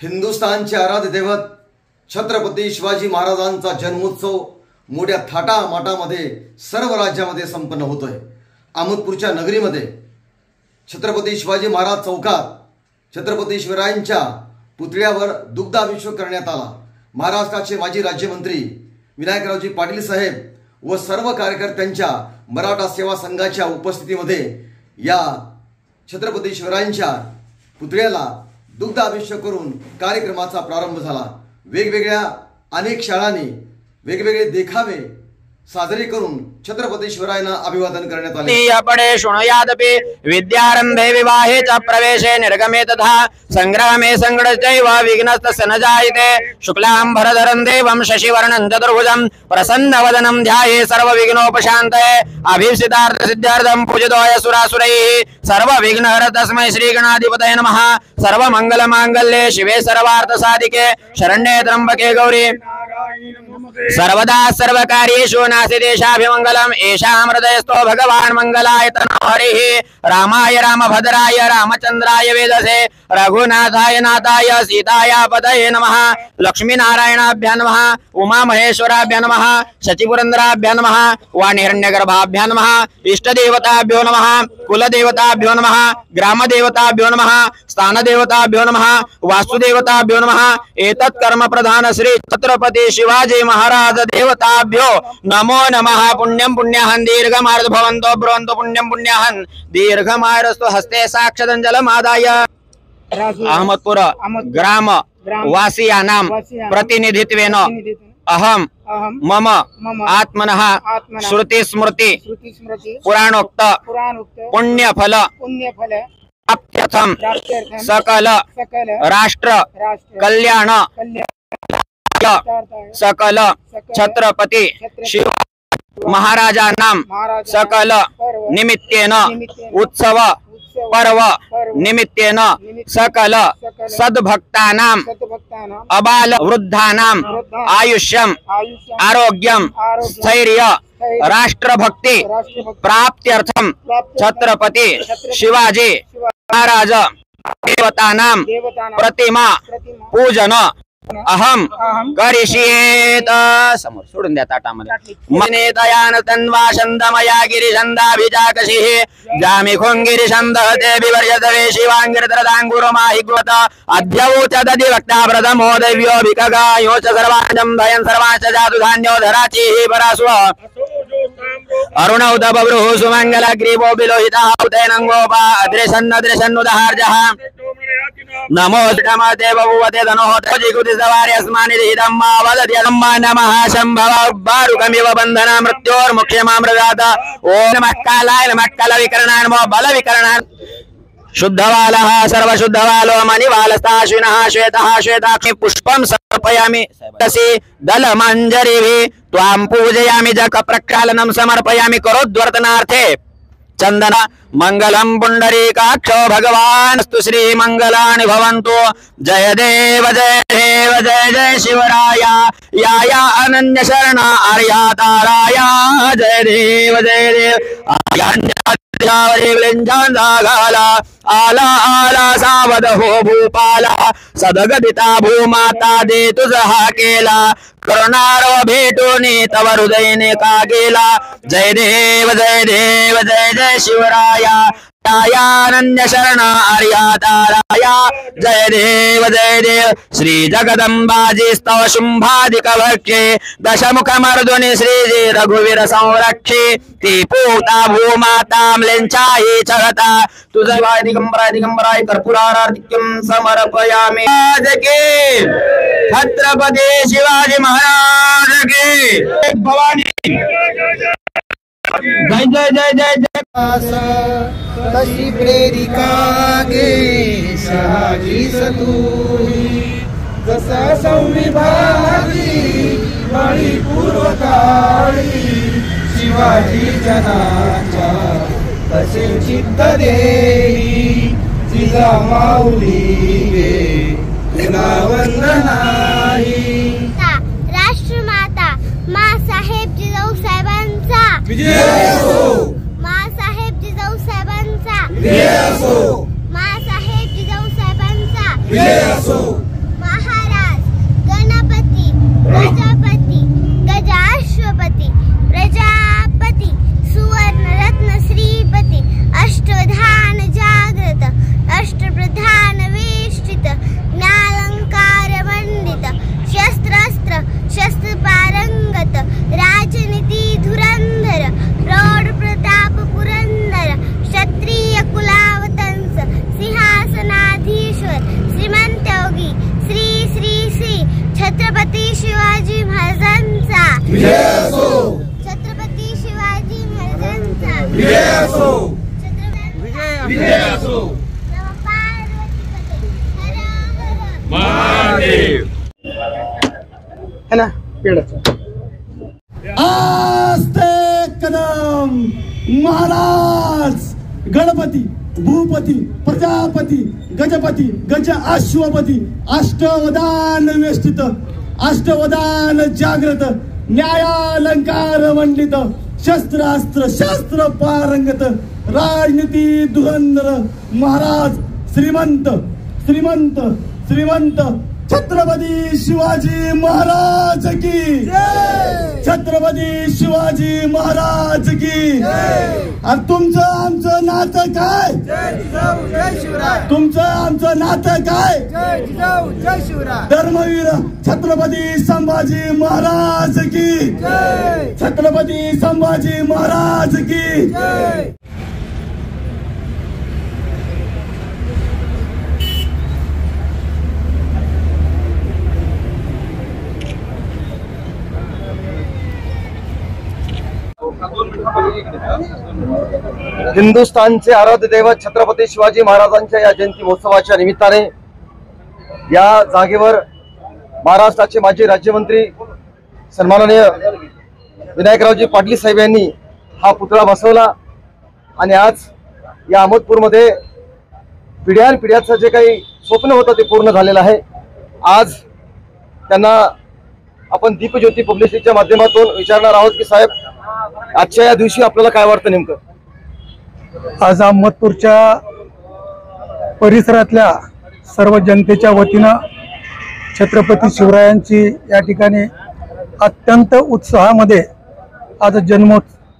हिंदुस्थानचे आराध्य दैवत छत्रपती शिवाजी महाराजांचा जन्मोत्सव मोठ्या थाटामाटामध्ये सर्व राज्यामध्ये संपन्न होतोय। अहमदपूरच्या नगरीमध्ये छत्रपती शिवाजी महाराज चौकात छत्रपती शिवरायांच्या पुतळ्यावर दुग्धाभिषेक करण्यात आला। महाराष्ट्राचे माजी राज्यमंत्री विनायकरावजी पाटील साहेब व सर्व कार्यकर्त्यांच्या मराठा सेवा संघाच्या उपस्थितीमध्ये या छत्रपती शिवरायांच्या पुतळ्याला दुग्धाभिषेक करून कार्यक्रमाचा प्रारंभ झाला। वेगवेगळ्या अनेक शाळांनी वेगवेगळे देखावे साजरे करून छत्रपती शिवरायांना अभिवादन करण्यात आले। अपडे शृणुयादपि विद्यारंभे विवाहे च प्रवेशे निर्गमे तथा संग्रामे संगडचैव विघ्नस्तस्य न जायते। शुक्लांबरधरं देवं शशिवर्णं चतुर्भुजं प्रसन्नवदनं ध्याये सर्वविघ्नोपशान्तये। अभीप्सितार्थ सिद्ध्यर्थं पूजितोऽय सुरासुरैः सर्वविघ्नहर तस्मै श्रीगणाधिपतये नमः। सर्वमंगलमांगल्ये शिवे सर्वार्थसाधिके शरण्ये त्र्यंबके गौरी सर्वदा सर्वकार्येषु नास्तिदेशाभिमंगलम्। येषां हृदयस्थो भगवान् मंगलाय तनोः हरिः। रामाय रामभद्राय रामचंद्राय वेदसे रघुनाथाय नाथाय सीताय पतये नमः। लक्ष्मीनारायणाभ्यां नमः। उमामहेश्वराभ्यां नमः। शचिपुरंदराभ्यां नमः। वाणिहिरण्यगर्भाभ्यां नमः। इष्टदेवताभ्यो नमः। कुलदेवताभ्यो नमः। ग्रामदेवताभ्यो नमः। स्थानदेवताभ्यो नमः। वास्तुदेवताभ्यो नमः। एतत् कर्म प्रधान श्री छत्रपति शिवाजी महाराज देवताभ्यो नमो नमः। पुण्यं पुण्याहं दीर्घमायुः भवन्तो ब्रुवन्तु पुण्यं पुण्याहं दीर्घमायुरस्तु। हस्ते साक्षादञ्जलमादाय अहमदपुर ग्राम वासियानां प्रतिनिधित्वेन अहम मम आत्मनः श्रुति स्मृति पुराणोक्त पुण्यफल प्राप्त्यर्थं सकल राष्ट्र कल्याण सकल छत्रपति शिव महाराजानां सकल निमित्तेन उत्सव पर्व निमित्तेन सकल सद्भक्तानां अबाल वृद्धानां आयुष्यं आरोग्यं स्थैर्य राष्ट्रभक्ति प्राप्त्यर्थं छत्रपति शिवाजी महाराज देवतानां प्रतिमा पूजन अहम करिष्येत। समोर सोडून द्या ताटामध्ये। मने दयान तन्वा छंदमया गिरिछंदाभिजाकशिः जामि खुंगिरिछंदहते विवर्यतवे शिवांगिरतरदांगुरमाहिग्वत अध्यवोचदधि वक्ताव्रतमो दैव्यो भिकगायो च सर्वांजं भयं सर्वांच जातु धान्यो धराचिः परास्व अरुणौ तबभ्रुः सुमंगलग्रीवो विलोहितः उदयनंगोपा अदृशन्नदृशन्नुदहार्जः नमो नमते बभूवते धनोः तजिगुति सवारि अस्मानि हितं मा वदति नमः नमः शंभव बारुकमिव बंधन मृत्योर्मुख्यमामृगात ओम नमः कालाय नमः कलविकरणाय नमो बलविकरणाय। शुद्धवालः सर्वशुद्धवालो मणिवालस्ताश्विनः श्वेतः श्वेताक्षि पुष्पं समर्पयामि तसी दलमञ्जरीभिः त्वां पूजयामि जक प्रक्षालनं समर्पयामि करोद्वर्तनार्थे चंदन मंगलम पुंडरीकाक्षो भगवानस्तु श्री मंगलानि भवन्तु। जय देव जय जय शिवराया या अनन्य शरण आर्या ताराया। जय देव आला आला सावध हो भूपाला सदगदिता भूमाता दे तुझहा केला करुणारो भेटूनी तव हृदयने का गेला। जय देव जय जय शिवराया यानन्य शरण आर्या ताराया। जय देव श्री जगदंबाजी स्तव शुंभादिक भक्षे दशमुख मर्दुनि श्रीजी रघुवीर संरक्षे ती पूता भूमाता म्लेंचाही छगता तुझा दिगंबराय कर्पूराराधिक्यं समर्पयामि। आज के छत्रपती शिवाजी महाराज के भवानी जय जय जय जय जय। तशी प्रेरिका गे शहाजी सतुरी जसा संविभागी बळी पूर्वकाळी शिवाजी जनाच्या तसे चित्त देई जिजा माऊली गे तुला वंदनाही। राष्ट्रमाता माँसाहेब जिजाऊ साहेबांचा विजय असो। माँसाहेब जिजाऊ साहेबांचा विजय असो। माँसाहेब जिजाऊ साहेबांचा विजय असो। जागृत अष्टप्रधान वेष्टित ज्ञानलंकार मंडित शस्त्रास्त्र शस्त्र पारंगत राजनीती धुरंधर प्रौढ प्रताप पुरंदर क्षत्रिय कुलावतंस सिंहासनाधीश्वर श्रीमंत योगी श्री श्री श्री छत्रपती शिवाजी महाराजांचा छत्रपती शिवाजी महाराजांचा विजय असो. महादेव है ना आस्ते कदम महाराज गणपती भूपती प्रजापती गजपती गज अश्वपती अष्टवदान वेष्टित अष्टवदान जागृत न्यायालंकार मंडित शस्त्रास्त्र शस्त्र पारंगत राजनीती धुरंधर महाराज श्रीमंत श्रीमंत श्रीमंत छत्रपती शिवाजी महाराज की छत्रपती शिवाजी महाराज की. आणि तुमचं आमचं नातं काय तुमचं आमचं नातं काय धर्मवीर छत्रपती संभाजी महाराज की छत्रपती संभाजी महाराज की. हिंदुस्थानचे आराध्य दैवत छत्रपती शिवाजी महाराजांच्या या जयंती महोत्सवाच्या निमित्ताने या जागेवर महाराष्ट्राचे माजी राज्यमंत्री सन्माननीय विनायकरावजी पाटील साहेब यांनी हा पुतळा बसवला आणि आज या अहमदपूरमध्ये पिढ्यानपिढ्याचं जे काही स्वप्न होतं ते पूर्ण झालेलं आहे. आज त्यांना आपण दीपज्योती पब्लिसिटीच्या माध्यमातून विचारणार आहोत की साहेब आजच्या या दिवशी आपल्याला काय वाटतं नेमकं. आज अहमदपूरच्या परिसरातल्या सर्व जनतेच्या वतीनं छत्रपती शिवरायांची या ठिकाणी अत्यंत उत्साहामध्ये आज जन्म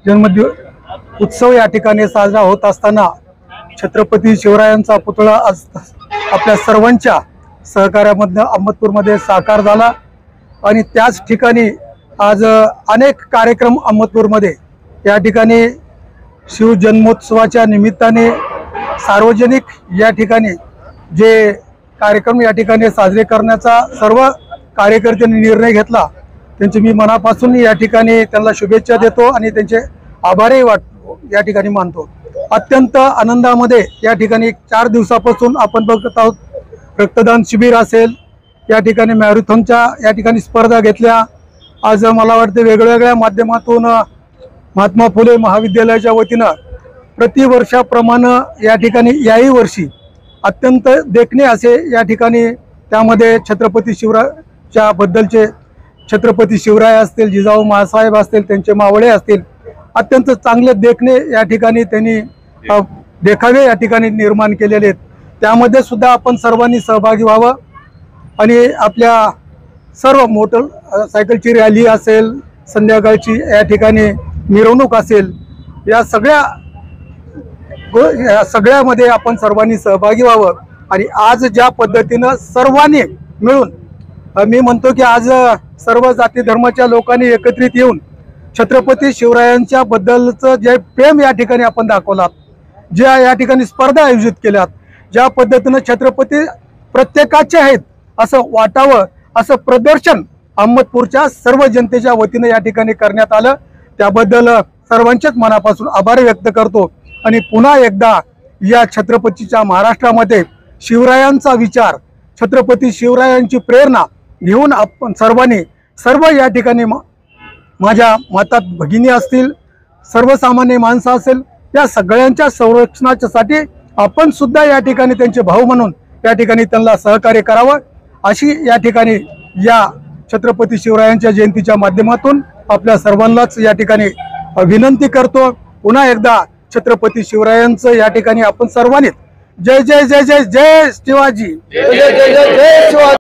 उत्सव या ठिकाणी साजरा होत असताना छत्रपती शिवरायांचा पुतळा आज आपल्या सर्वांच्या सहकार्यामधनं अहमदपूरमध्ये साकार झाला आणि त्याच ठिकाणी आज अनेक कार्यक्रम अहमदपूरमध्ये या ठिकाणी शिवजन्मोत्सवाच्या निमित्ताने सार्वजनिक या ठिकाणी जे कार्यक्रम या ठिकाणी साजरे करण्याचा सर्व कार्यकर्त्यांनी निर्णय घेतला त्यांचे मी मनापासून या ठिकाणी त्यांना शुभेच्छा देतो आणि त्यांचे आभारही या ठिकाणी मानतो. अत्यंत आनंदामध्ये या ठिकाणी 4 दिवसापासून आपण बघत आहोत. रक्तदान शिबिर असेल, या ठिकाणी मॅरेथॉनच्या या ठिकाणी स्पर्धा घेतल्या. आज मला वाटते वेगवेगळ्या माध्यमातून महात्मा फुले महाविद्यालयाच्या वतीनं प्रतिवर्षाप्रमाणे या ठिकाणी याही वर्षी अत्यंत देखणे असे या ठिकाणी त्यामध्ये छत्रपती शिवरायाच्या बद्दलचे छत्रपती शिवराय असतील, जिजाऊ मासाहेब असतील, त्यांचे मावळे असतील, अत्यंत चांगले देखणे या ठिकाणी त्यांनी देखावे या ठिकाणी निर्माण केलेले आहेत. त्यामध्ये सुद्धा आपण सर्वांनी सहभागी व्हावं आणि आपल्या सर्व मोटरसायकलची रॅली असेल, संध्याकाळची या ठिकाणी मिरवणूक असेल, या सगळ्यामध्ये आपण सर्वांनी सहभागी व्हावं. आणि आज ज्या पद्धतीनं सर्वांनी मिळून मी म्हणतो की आज सर्व जाती धर्माच्या लोकांनी एकत्रित येऊन छत्रपती शिवरायांच्या बद्दलचं जे प्रेम या ठिकाणी आपण दाखवलात, ज्या या ठिकाणी स्पर्धा आयोजित केल्यात, ज्या पद्धतीनं छत्रपती प्रत्येकाचे आहेत असं वाटावं असं प्रदर्शन अहमदपूरच्या सर्व जनतेच्या वतीने या ठिकाणी करण्यात आलं. त्याबद्दल सर्वांच्याच मनापासून आभार व्यक्त करतो. आणि पुन्हा एकदा या छत्रपतीच्या महाराष्ट्रामध्ये शिवरायांचा विचार, छत्रपती शिवरायांची प्रेरणा घेऊन आपण सर्व या ठिकाणी माझ्या माता भगिनी असतील, सर्वसामान्य माणसं असेल, या सगळ्यांच्या संरक्षणासाठी आपण सुद्धा या ठिकाणी त्यांचे भाऊ म्हणून या ठिकाणी त्यांना सहकार्य करावं अशी या ठिकाणी या छत्रपती शिवरायांच्या जयंतीच्या माध्यमातून आपल्या सर्वांनाच या ठिकाणी विनंती करतो. पुन्हा एकदा छत्रपती शिवरायांचं या ठिकाणी आपण सर्वांनी जय जय जय जय जय शिवाजी, जय जय जय जय शिवाजी.